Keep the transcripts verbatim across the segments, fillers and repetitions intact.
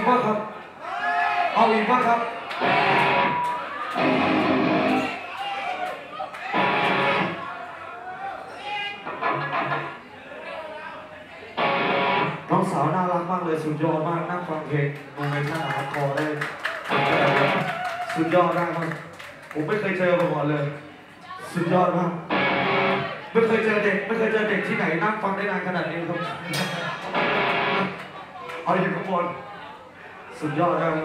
บ้างครับเอาอีกบ้างครับน้องสาวน่ารักมากเลยสุดยอดมากนั่งฟังเพลงโมเมนต์หน้าครับคอได้สุดยอดมากครับผมไม่เคยเจอมาก่อนเลยสุดยอดมากไม่เคยเจอเด็กไม่เคยเจอเด็กที่ไหนนั่งฟังได้นานขนาดนี้ครับเอาอยู่ข้างบนสุดยอดครับ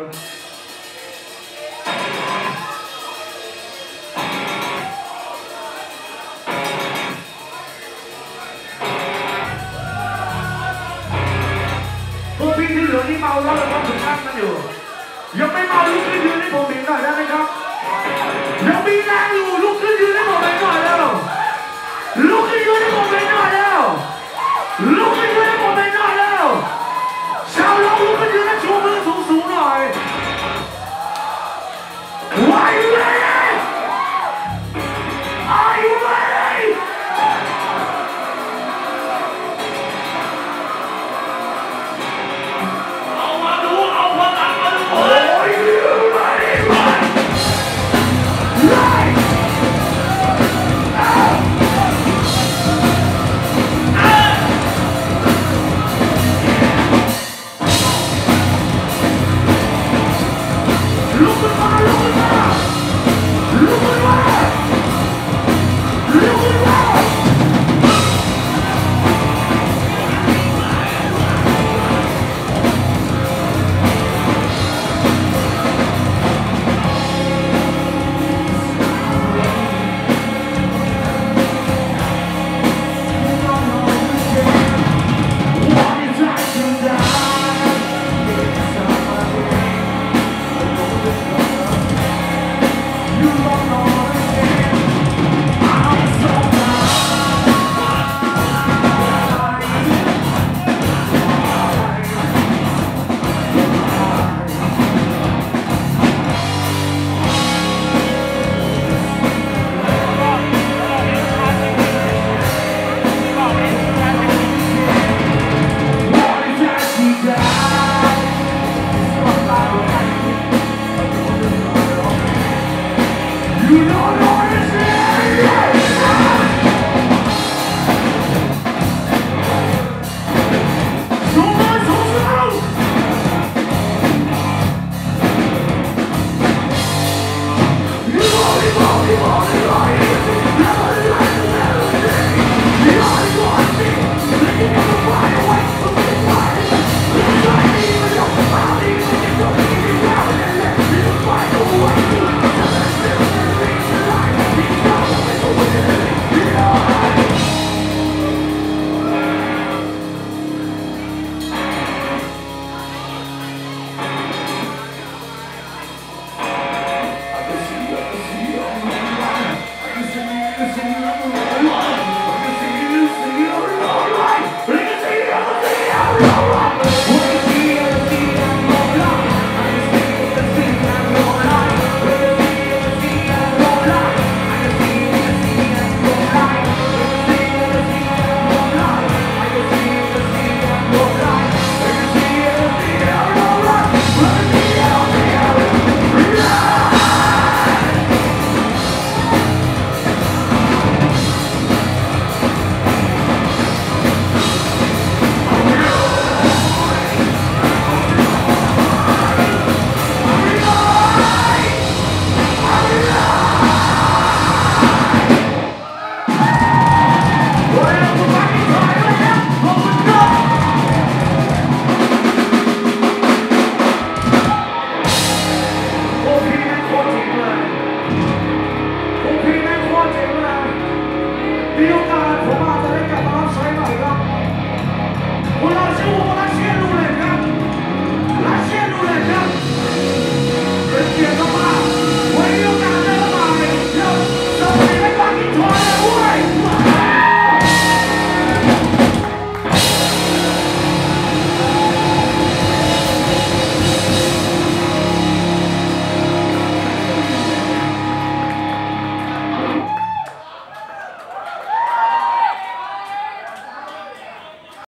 พวกพี่ที่เหลือนี่เมาแล้วเราต้องถึงนั่งกันอยู่ยังไม่เมาลุกขึ้นยืนให้ผมเห็นหน่อยได้ไหมครับยังมีแรงอยู่ลุกขึ้นยืนให้ผมเห็นหน่อยแล้วลุกขึ้นยืนให้ผมเห็นหน่อยแล้วลุกขึ้นยืนให้ผมเห็นหน่อยแล้วชาวเราลุกขึ้นยืนให้ชูมือสูงๆหน่อย Are you ready? Are you ready? เอามาดูเอาพลังมาดู Are you ready? Right! Look at my, look at my, look at my, look at my. What is that to die? It's not my way. You don't understand. I'm so You know